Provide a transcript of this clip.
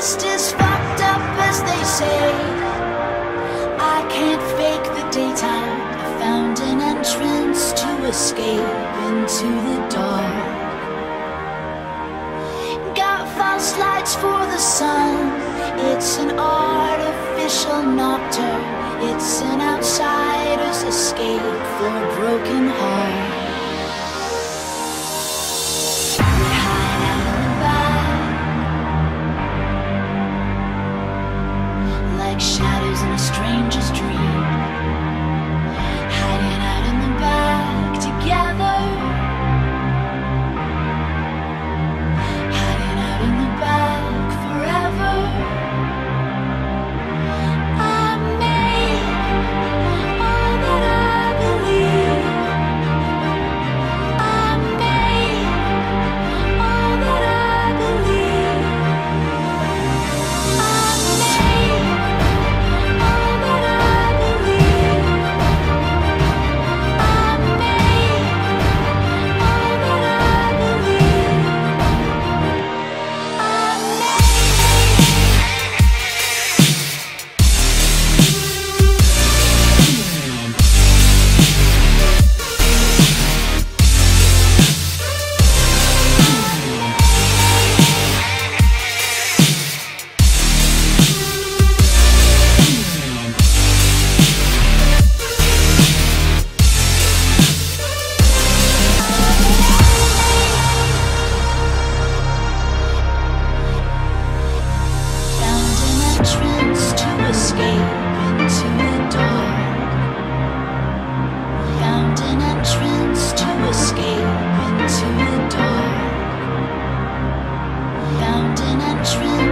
just as fucked up as they say. I can't fake the daytime. I found an entrance to escape into the dark. Got false lights for the sun. It's an artificial nocturne. It's an outsider's escape for a broken heart. Shadows in a stranger's dream, hiding out in the back together, hiding out in the back forever. I made all that I believe. I made all that I believe. I made all that I believe. I made all that I believe. Found an entrance to escape into the dark. Found an entrance to escape into the dark. Found an entrance.